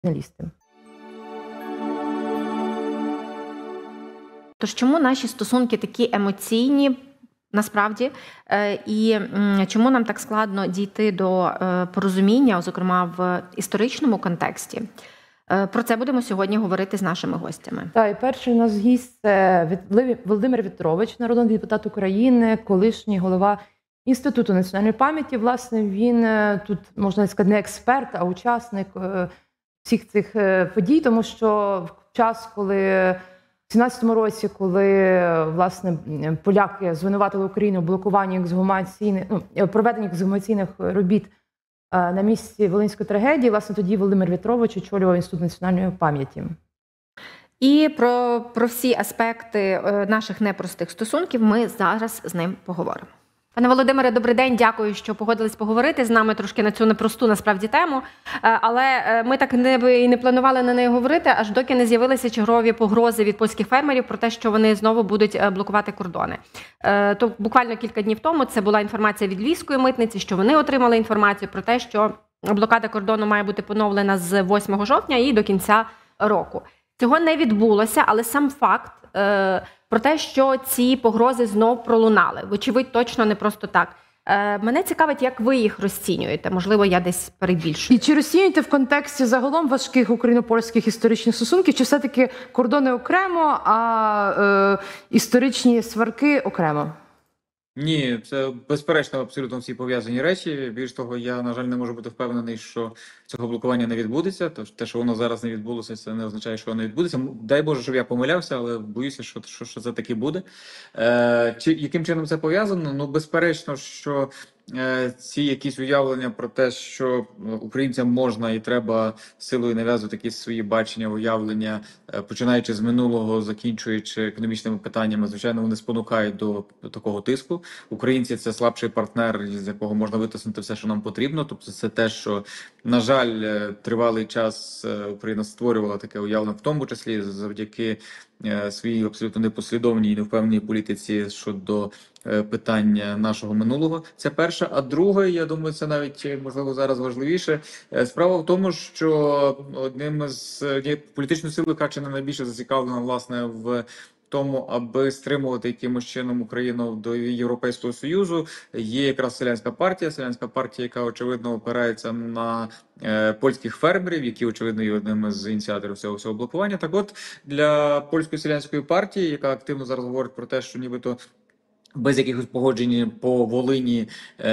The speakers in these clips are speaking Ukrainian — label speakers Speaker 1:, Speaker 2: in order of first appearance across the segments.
Speaker 1: журналісти.
Speaker 2: Тож чому наші стосунки такі емоційні, насправді, і чому нам так складно дійти до порозуміння, зокрема в історичному контексті? Про це будемо сьогодні говорити з нашими гостями.
Speaker 1: Так, і перший у нас гість – це Володимир В'ятрович, народний депутат України, колишній голова Інституту національної пам'яті. Власне, він тут, можна сказати, не експерт, а учасник всіх цих подій, тому що в час, коли в 17-му році, коли, власне, поляки звинуватили Україну в блокуванні проведенні екзгумаційних робіт на місці Волинської трагедії, власне, тоді Володимир В'ятрович очолював Інститут національної пам'яті.
Speaker 2: І про всі аспекти наших непростих стосунків ми зараз з ним поговоримо. Пане Володимире, добрий день, дякую, що погодились поговорити з нами трошки на цю непросту, насправді, тему. Але ми так і не планували на неї говорити, аж доки не з'явилися чергові погрози від польських фермерів про те, що вони знову будуть блокувати кордони. То буквально кілька днів тому це була інформація від Львівської митниці, що вони отримали інформацію про те, що блокада кордону має бути поновлена з 8 жовтня і до кінця року. Цього не відбулося, але сам факт про те, що ці погрози знов пролунали. Вочевидь, точно не просто так. Мене цікавить, як ви їх розцінюєте. Можливо, я десь перебільшую.
Speaker 1: І чи розцінюєте в контексті загалом важких україно-польських історичних стосунків, чи все-таки кордони окремо, а історичні сварки окремо?
Speaker 3: Ні, це безперечно абсолютно всі пов'язані речі. Більш того, я, на жаль, не можу бути впевнений, що цього блокування не відбудеться. Тож те, що воно зараз не відбулося, це не означає, що воно відбудеться. Дай Боже, щоб я помилявся, але боюся, що це таки буде. Яким чином це пов'язано? Ну, безперечно, що ці якісь уявлення про те, що українцям можна і треба силою нав'язувати якісь свої бачення, уявлення, починаючи з минулого, закінчуючи економічними питаннями, звичайно, вони спонукають до такого тиску. Українці – це слабший партнер, з якого можна витиснути все, що нам потрібно. Тобто це те, що, на жаль, тривалий час Україна створювала таке уявлення, в тому числі завдяки своїй абсолютно непослідовній і невпевненій політиці щодо питання нашого минулого. Це перше. А друге, я думаю, це навіть, можливо, зараз важливіше. Справа в тому, що одним з політичною силою, яка чи не найбільше зацікавлена, власне, в тому, аби стримувати якимось чином Україну до Європейського Союзу, є якраз селянська партія, яка очевидно опирається на польських фермерів, які очевидно є одним з ініціаторів цього блокування. Так от, для польської селянської партії, яка активно зараз говорить про те, що нібито без якихось погоджень по Волині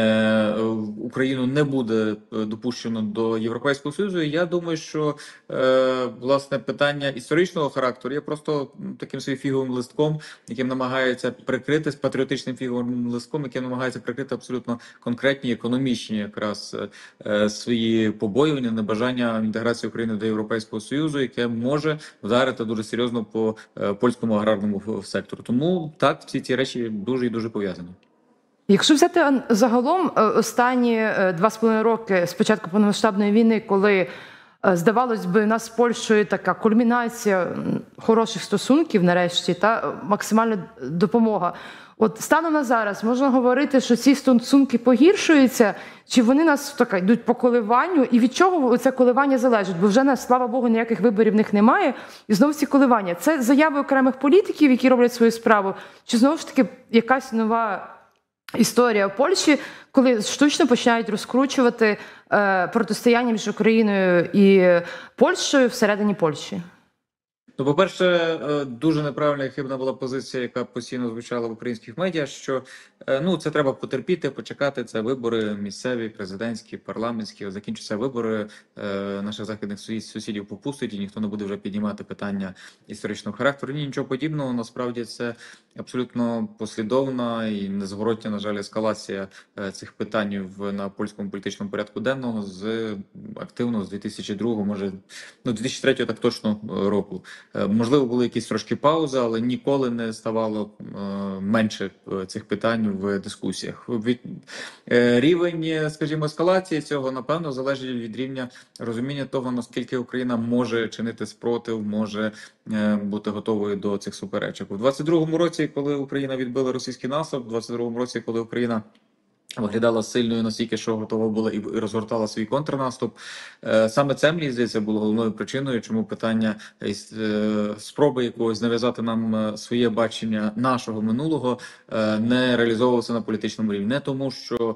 Speaker 3: Україну не буде допущено до Європейського Союзу. І я думаю, що власне питання історичного характеру є просто таким своїм фіговим листком, яким намагається прикрити, з патріотичним фіговим листком, яким намагається прикрити абсолютно конкретні економічні якраз свої побоювання, небажання інтеграції України до Європейського Союзу, яке може вдарити дуже серйозно по польському аграрному сектору. Тому так, всі ці речі дуже пов'язані.
Speaker 1: Якщо взяти загалом останні 2,5 роки з початку повномасштабної війни, коли, здавалось би, нас з Польщею така кульмінація хороших стосунків нарешті, та максимальна допомога. От станом на зараз можна говорити, що ці стосунки погіршуються, чи вони нас йдуть по коливанню, і від чого це коливання залежить? Бо вже, слава Богу, ніяких виборів в них немає, і знову ці коливання. Це заяви окремих політиків, які роблять свою справу, чи знову ж таки якась нова історія в Польщі, коли штучно починають розкручувати протистояння між Україною і Польщею всередині Польщі?
Speaker 3: Ну, по-перше, дуже неправильна і хибна була позиція, яка постійно звучала в українських медіа, що це треба потерпіти, почекати, це вибори місцеві, президентські, парламентські, закінчаться вибори, наших західних сусідів попустить, і ніхто не буде вже піднімати питання історичного характеру. Ні, нічого подібного, насправді це абсолютно послідовна і незворотня, на жаль, ескалація цих питань на польському політичному порядку денного активно з 2002, може, 2003 так точно року. Можливо, були якісь трошки паузи, але ніколи не ставало менше цих питань в дискусіях. Рівень, скажімо, ескалації цього, напевно, залежить від рівня розуміння того, наскільки Україна може чинити спротив, може бути готовою до цих суперечок. У 22-му році, коли Україна відбила російський наступ, у 22-му році, коли Україна виглядала сильною настільки, що готова була і розгортала свій контрнаступ. Саме це, мені здається, було головною причиною, чому питання спроби якогось нав'язати нам своє бачення нашого минулого не реалізовувалося на політичному рівні. Не тому, що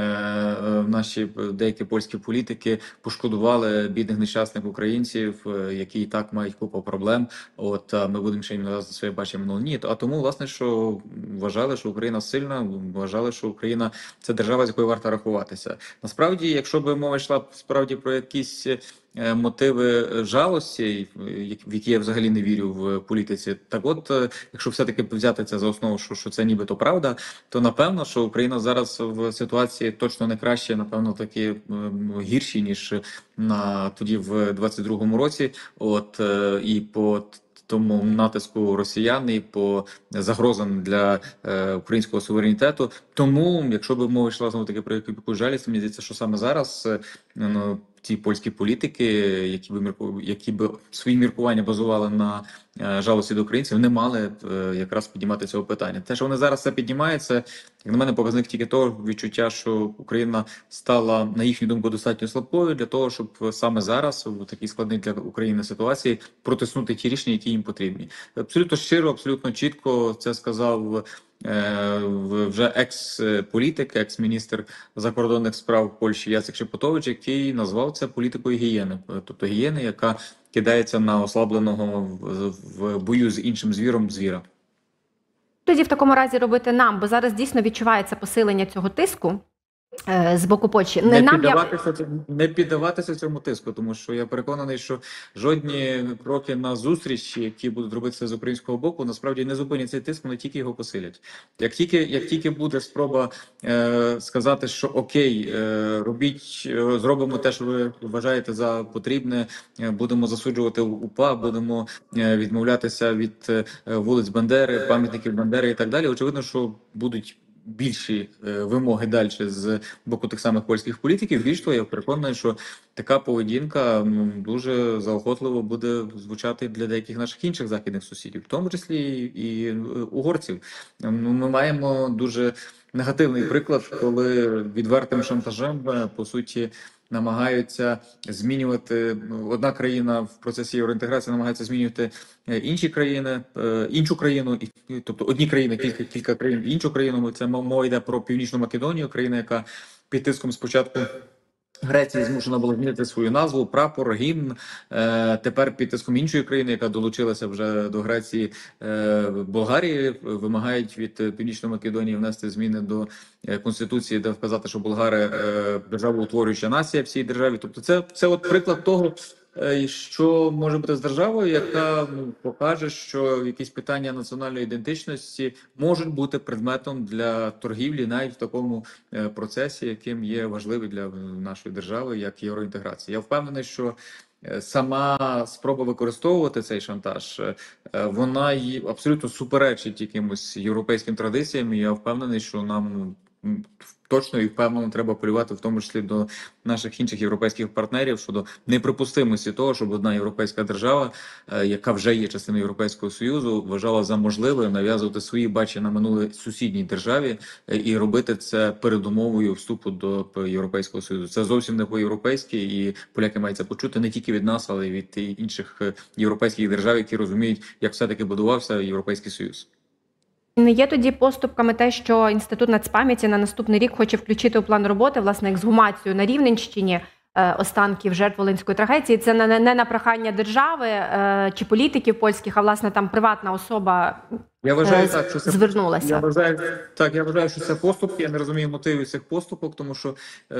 Speaker 3: наші деякі польські політики пошкодували бідних нещасних українців, які і так мають купу проблем. От ми будемо ще їм нав'язати своє бачення минулого. Ні, а тому, власне, що вважали, що Україна сильна, вважали, що Україна це держава, з якою варто рахуватися. Насправді, якщо б мова йшла справді про якісь мотиви жалості, в які я взагалі не вірю в політиці, так от, якщо все-таки взяти це за основу, що це нібито правда, то напевно, що Україна зараз в ситуації точно не краще, напевно, таки гірші, ніж тоді в 22-му році. От, і по тому натиску росіян і по загрозам для українського суверенітету. Тому, якщо б мова йшла знову таки про якусь жалість, мені здається, що саме зараз ті польські політики, які б свої міркування базували на жалості до українців, не мали якраз піднімати цього питання. Те, що вони зараз це піднімають, це, як на мене, показник тільки того відчуття, що Україна стала, на їхню думку, достатньо слабкою для того, щоб саме зараз, в такій складній для України ситуації, протиснути ті рішення, які їм потрібні. Абсолютно щиро, абсолютно чітко це сказав вже екс-політик, екс-міністр закордонних справ Польщі Яцек Шепотович, який назвав це політикою гієни. Тобто гієни, яка кидається на ослабленого в бою з іншим звіром звіра.
Speaker 2: Тоді в такому разі робити нам, бо зараз дійсно відчувається посилення цього тиску з боку Польщі.
Speaker 3: Не піддаватися цьому тиску, тому що я переконаний, що жодні кроки на зустріч, які будуть робитися з українського боку, насправді не зупинять цей тиск, вони тільки його посилять. Як тільки буде спроба сказати, що окей, робіть, зробимо те, що ви вважаєте за потрібне, будемо засуджувати УПА, будемо відмовлятися від вулиць Бандери, пам'ятників Бандери і так далі, очевидно, що будуть більші вимоги далі з боку тих самих польських політиків. Більш того, я переконаний, що така поведінка дуже заохотливо буде звучати для деяких наших інших західних сусідів, в тому числі і угорців. Ми маємо дуже негативний приклад, коли відвертим шантажем, по суті, намагаються змінювати одна країна в процесі євроінтеграції, намагається змінювати іншу країну, тобто одні країни, кілька країн, іншу країну. Це мова йде про Північну Македонію, країна, яка під тиском спочатку Греція змушена була змінити свою назву, прапор, гімн. Тепер під тиском іншої країни, яка долучилася вже до Греції, Болгарії, вимагають від Північної Македонії внести зміни до Конституції, де вказати, що болгари державоутворююча нація в цій державі. Тобто це от приклад того, що може бути з державою, яка покаже, що якісь питання національної ідентичності можуть бути предметом для торгівлі навіть в такому процесі, яким є важливий для нашої держави, як євроінтеграція. Я впевнений, що сама спроба використовувати цей шантаж, вона абсолютно суперечить якимось європейським традиціям. І я впевнений, що нам точно і впевнено треба апелювати, в тому числі до наших інших європейських партнерів, щодо неприпустимості того, щоб одна європейська держава, яка вже є частиною Європейського Союзу, вважала за можливе нав'язувати свої бачення на минуле сусідній державі і робити це передумовою вступу до Європейського Союзу. Це зовсім не по-європейськи, і поляки мають це почути не тільки від нас, але й від інших європейських держав, які розуміють, як все-таки будувався Європейський Союз.
Speaker 2: Не є тоді поступками те, що Інститут нацпам'яті на наступний рік хоче включити у план роботи, власне, ексгумацію на Рівненщині останків жертв Волинської трагедії. Це не на прохання держави чи політиків польських, а, власне, там приватна особа звернулася.
Speaker 3: Я вважаю, що це поступки. Я не розумію мотивів цих поступок, тому що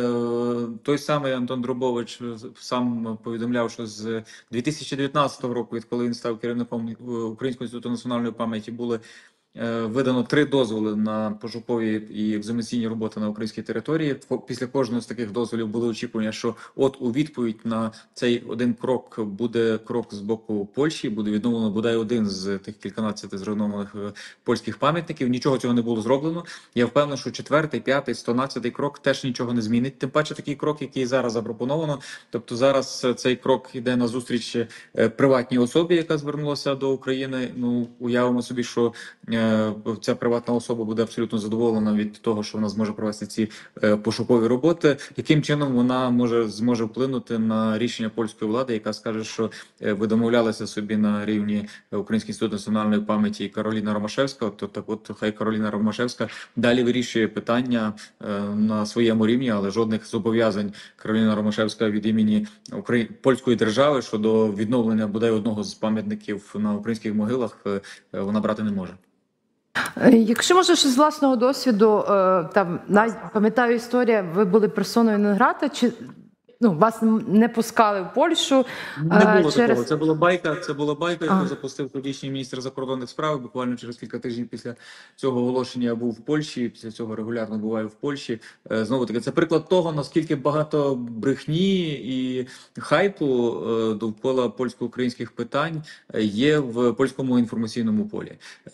Speaker 3: той самий Антон Дробович сам повідомляв, що з 2019 року, відколи він став керівником Українського інституту національної пам'яті, були видано 3 дозволи на пошукові і екзумаційні роботи на українській території. Після кожного з таких дозволів були очікування, що от у відповідь на цей один крок буде крок з боку Польщі, буде відновлено бодай один з тих кільканадцяти зруйнованих польських пам'ятників. Нічого цього не було зроблено. Я впевнений, що 4-й, 5-й, 112-й крок теж нічого не змінить. Тим паче такий крок, який зараз запропоновано. Тобто зараз цей крок йде на зустріч приватній особі, яка звернулася до України. Уявимо собі, що ця приватна особа буде абсолютно задоволена від того, що вона зможе провести ці пошукові роботи. Яким чином вона зможе вплинути на рішення польської влади, яка скаже, що ви домовлялися собі на рівні Українського інституту національної пам'яті і Кароліна Ромашевська, то так от хай Кароліна Ромашевська далі вирішує питання на своєму рівні, але жодних зобов'язань Кароліна Ромашевська від імені польської держави щодо відновлення бодай одного з пам'ятників на українських могилах вона брати не може.
Speaker 1: Якщо може щось з власного досвіду, там навіть пам'ятаю історія, ви були персоною нон-грата, чи вас не пускали в Польщу?
Speaker 3: Не було такого. Це була байка, яку запустив тодішній міністр закордонних справ. Буквально через кілька тижнів після цього оголошення я був в Польщі, після цього регулярно буваю в Польщі. Знову таки, це приклад того, наскільки багато брехні і хайпу довкола польсько-українських питань є в польському інформаційному полі.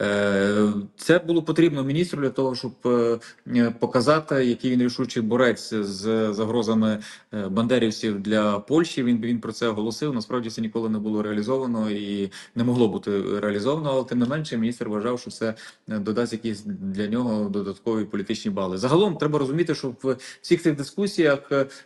Speaker 3: Це було потрібно міністру для того, щоб показати, який він рішучий борець з загрозами бандерівців для Польщі. Він про це оголосив. Насправді це ніколи не було реалізовано і не могло бути реалізовано, але тим не менше міністр вважав, що це додасть якісь для нього додаткові політичні бали. Загалом треба розуміти, що в всіх цих дискусіях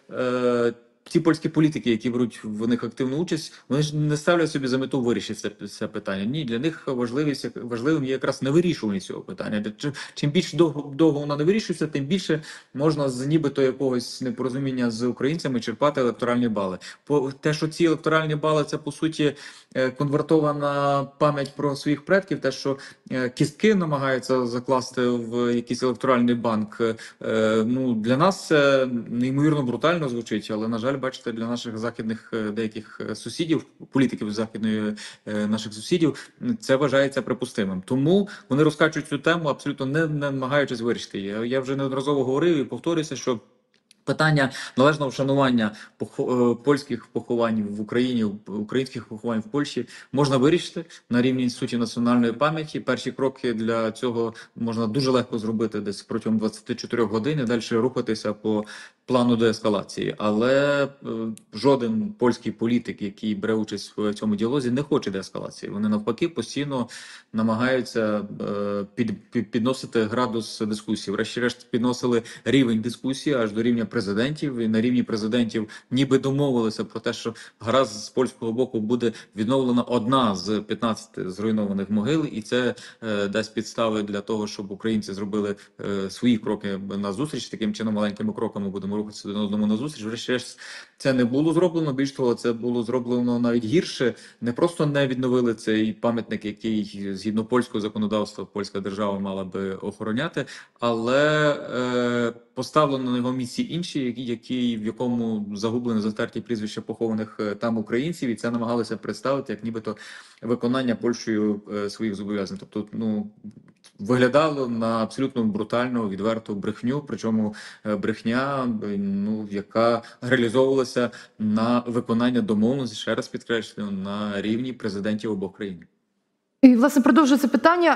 Speaker 3: ті польські політики, які беруть в них активну участь, вони ж не ставлять собі за мету вирішити це питання. Ні, для них важливим є якраз не вирішування цього питання. Чим більше довго воно не вирішується, тим більше можна з нібито якогось непорозуміння з українцями черпати електоральні бали. Те, що ці електоральні бали, це по суті конвертована пам'ять про своїх предків, те, що кістки намагаються закласти в якийсь електоральний банк, для нас це неймовірно брутально звучить, але, на жаль, бачите, для наших західних деяких сусідів, політиків західної наших сусідів, це вважається припустимим. Тому вони розкачують цю тему, абсолютно не намагаючись вирішити її. Я вже неодноразово говорив і повторюся, що питання належного вшанування польських поховань в Україні, українських поховань в Польщі можна вирішити на рівні Інститутів національної пам'яті. Перші кроки для цього можна дуже легко зробити десь протягом 24 годин і далі рухатися по плану деескалації. Але жоден польський політик, який бере участь в цьому діалозі, не хоче деескалації. Вони навпаки постійно намагаються підносити градус дискусії. Врешті-решт підносили рівень дискусії аж до рівня президентів, і на рівні президентів ніби домовилися про те, що гаразд з польського боку буде відновлена одна з 15 зруйнованих могил, і це дасть підстави для того, щоб українці зробили свої кроки на зустріч. Таким чином, маленькими кроками будемо рухатися один одному на зустріч. Врешті-решт це не було зроблено. Більш того, це було зроблено навіть гірше. Не просто не відновили цей пам'ятник, який згідно польського законодавства польська держава мала би охороняти, але поставлено на його місці інші, в якому загублені, затерті прізвища похованих там українців, і це намагалися представити як нібито виконання Польщею своїх зобов'язань. Тобто, виглядало на абсолютно брутальну, відверту брехню, причому брехня, яка реалізовувалася на виконання домовленості, ще раз підкреслюю, на рівні президентів обох країн.
Speaker 1: І, власне, продовжую це питання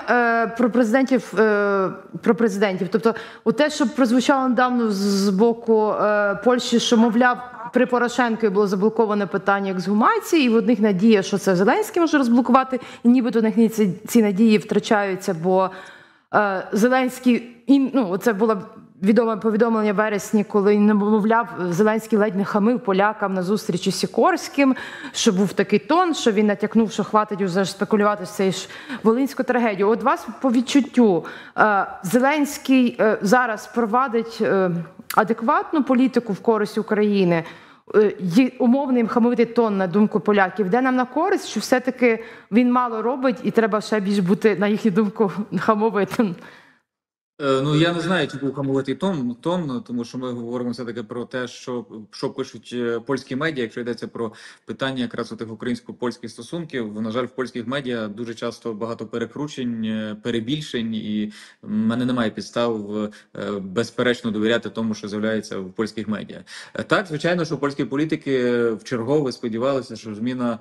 Speaker 1: про президентів. Тобто, те, що прозвучало недавно з боку Польщі, що, мовляв, при Порошенкові було заблоковане питання ексгумації, і в одних надія, що це Зеленський може розблокувати, і нібито в них ці надії втрачаються, бо Зеленський, це було відоме повідомлення в вересні, коли, мовляв, Зеленський ледь не хамив полякам на зустрічі з Сікорським, що був такий тон, що він натякнув, що хватить уже спекулювати з цією ж волинську трагедію. От вас по відчуттю, Зеленський зараз провадить адекватну політику в користь України, умовний хамовитий тон, на думку поляків, де нам на користь, що все-таки він мало робить і треба ще більш бути, на їхню думку, хамовитим?
Speaker 3: Я не знаю, чи був хамовитий тон, тому що ми говоримо все-таки про те, що пишуть польські медіа, якщо йдеться про питання якраз тих українсько-польських стосунків. На жаль, в польських медіа дуже часто багато перекручень, перебільшень, і в мене немає підстав безперечно довіряти тому, що з'являється в польських медіа. Так, звичайно, що польські політики вчергове сподівалися, що зміна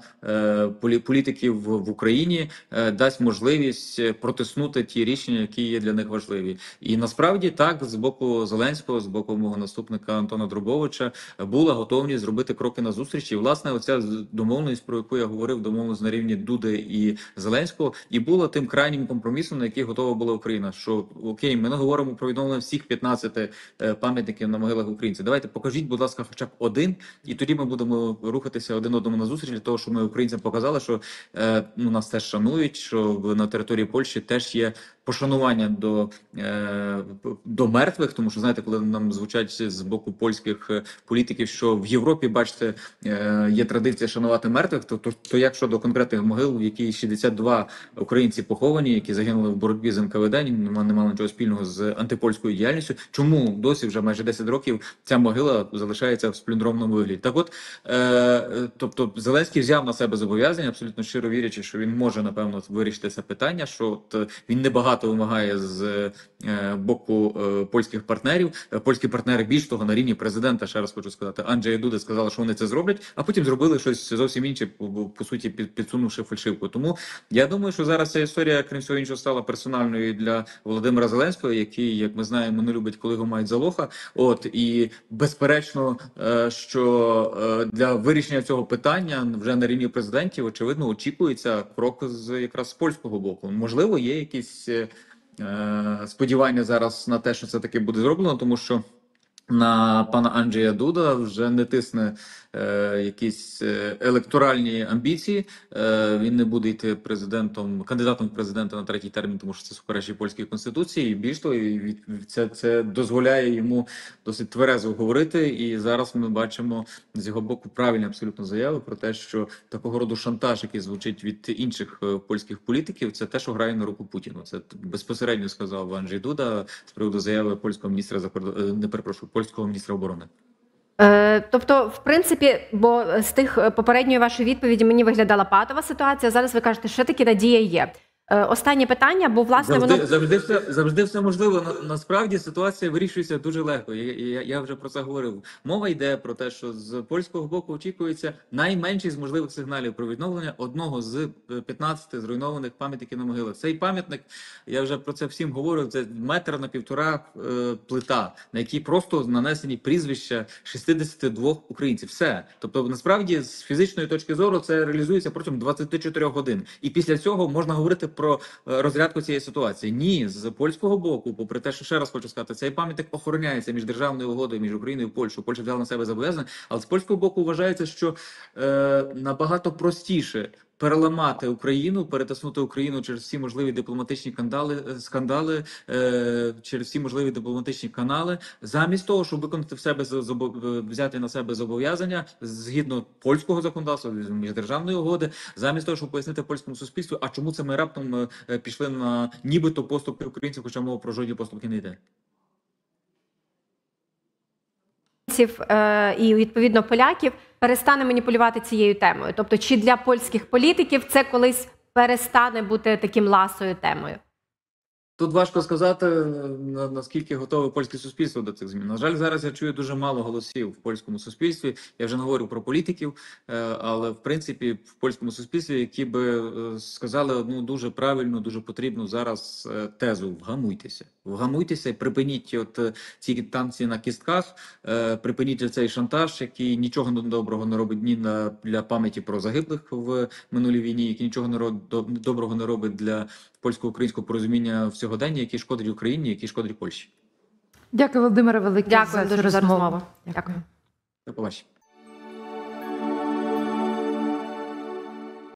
Speaker 3: політиків в Україні дасть можливість протиснути ті рішення, які є для них важливі. І насправді так, з боку Зеленського, з боку мого наступника Антона Друбовича була готовність зробити кроки на зустріч. І, власне, оця домовленість, про яку я говорив, домовленість на рівні Дуди і Зеленського, і була тим крайнім компромісом, на який готова була Україна. Що окей, ми не говоримо про відновлення всіх 15 пам'ятників на могилах українців. Давайте покажіть, будь ласка, хоча б один, і тоді ми будемо рухатися один одному на зустріч для того, щоб ми українцям показали, що нас теж шанують, що на території Польщі теж є пошанування до мертвих, тому що, знаєте, коли нам звучать з боку польських політиків, що в Європі, бачите, є традиція шанувати мертвих, то як щодо конкретних могил, в якій 62 українці поховані, які загинули в боротьбі з НКВД, не мали нічого спільного з антипольською діяльністю, чому досі вже майже 10 років ця могила залишається в сплюндровному вигляді? Так от, тобто Зеленський взяв на себе зобов'язання, абсолютно щиро вірячи, що він може, напевно, вирішити це питання, що він небагато вимагає з боку польських партнерів. Польські партнери, більш того, на рівні президента, ще раз хочу сказати, Анджея Дуди сказали, що вони це зроблять, а потім зробили щось зовсім інше, по суті, підсунувши фальшивку. Тому я думаю, що зараз ця історія, крім всього іншого, стала персональною для Володимира Зеленського, який, як ми знаємо, не любить, коли його мають за лоха. І безперечно, що для вирішення цього питання вже на рівні президентів, очевидно, очікується крок якраз з польського боку. Можливо, є якісь сподівання зараз на те, що це таки буде зроблено, тому що на пана Анджея Дуда вже не тисне якісь електоральні амбіції. Він не буде йти кандидатом в президента на третій термін, тому що це суперечить польській конституції. І більш того, це дозволяє йому досить тверезо говорити. І зараз ми бачимо з його боку правильні абсолютно заяви про те, що такого роду шантаж, який звучить від інших польських політиків, це те, що грає на руку Путіну. Це безпосередньо сказав Анджей Дуда з приводу заяви польського міністра польського міністра оборони.
Speaker 2: Тобто, в принципі, бо з тих попередньої вашої відповіді мені виглядала патова ситуація, зараз ви кажете, що таки надія є. Останнє питання, бо, власне,
Speaker 3: завжди все можливо. Насправді ситуація вирішується дуже легко. Я вже про це говорив. Мова йде про те, що з польського боку очікується найменший з можливих сигналів про відновлення одного з 15 зруйнованих пам'ятників на могилах. Цей пам'ятник, я вже про це всім говорив, це 1,5 метра плита, на якій просто нанесені прізвища 62 українців. Все. Тобто, насправді, з фізичної точки зору, це реалізується протягом 24 годин. І після цього можна говорити про розрядку цієї ситуації. Ні, з польського боку, попри те, що ще раз хочу сказати, цей пам'ятник охороняється міждержавною угодою між Україною і Польщею. Польща взяла на себе зобов'язання, але з польського боку вважається, що набагато простіше переламати Україну, перетиснути Україну через всі можливі дипломатичні скандали, через всі можливі дипломатичні канали, замість того, щоб виконати взяти на себе зобов'язання згідно польського законодавства, міждержавної угоди, замість того, щоб пояснити польському суспільству, а чому це ми раптом пішли на нібито поступки українців, хоча мова про жодні поступки не йде.
Speaker 2: І, відповідно, поляків перестане маніпулювати цією темою. Тобто, чи для польських політиків це колись перестане бути таким ласою темою?
Speaker 3: Тут важко сказати, наскільки готове польське суспільство до цих змін. На жаль, зараз я чую дуже мало голосів в польському суспільстві. Я вже не говорю про політиків, але, в принципі, в польському суспільстві, які би сказали одну дуже правильну, дуже потрібну зараз тезу: вгамуйтеся. Вгамуйтеся і припиніть ці танці на кістках, припиніть цей шантаж, який нічого доброго не робить ні для пам'яті про загиблих в минулій війні, який нічого доброго не робить для польсько-українського порозуміння в сьогоденні, який шкодить Україні, який шкодить Польщі.
Speaker 1: Дякую, Володимире, велике.
Speaker 2: Дякую дуже за розмову.
Speaker 1: Дякую.
Speaker 3: До побачення.